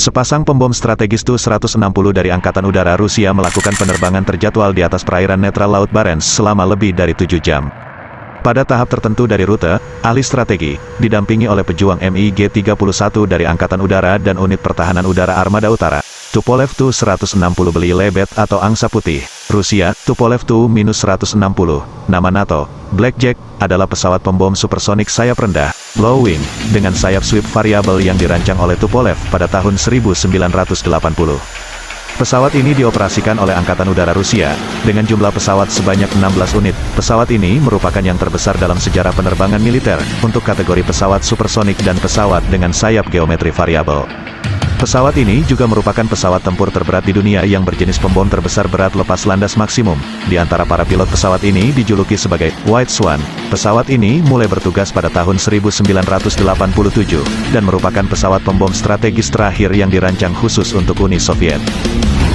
Sepasang pembom strategis Tu-160 dari Angkatan Udara Rusia melakukan penerbangan terjadwal di atas perairan netral Laut Barents selama lebih dari 7 jam. Pada tahap tertentu dari rute, ahli strategi, didampingi oleh pejuang MiG-31 dari Angkatan Udara dan Unit Pertahanan Udara Armada Utara, Tupolev Tu-160 beli lebet atau angsa putih, Rusia, Tupolev Tu-160, nama NATO, Blackjack, adalah pesawat pembom supersonik sayap rendah, low wing, dengan sayap sweep variabel yang dirancang oleh Tupolev pada tahun 1980. Pesawat ini dioperasikan oleh Angkatan Udara Rusia, dengan jumlah pesawat sebanyak 16 unit. Pesawat ini merupakan yang terbesar dalam sejarah penerbangan militer, untuk kategori pesawat supersonik dan pesawat dengan sayap geometri variabel. Pesawat ini juga merupakan pesawat tempur terberat di dunia yang berjenis pembom terbesar berat lepas landas maksimum. Di antara para pilot pesawat ini dijuluki sebagai White Swan. Pesawat ini mulai bertugas pada tahun 1987, dan merupakan pesawat pembom strategis terakhir yang dirancang khusus untuk Uni Soviet.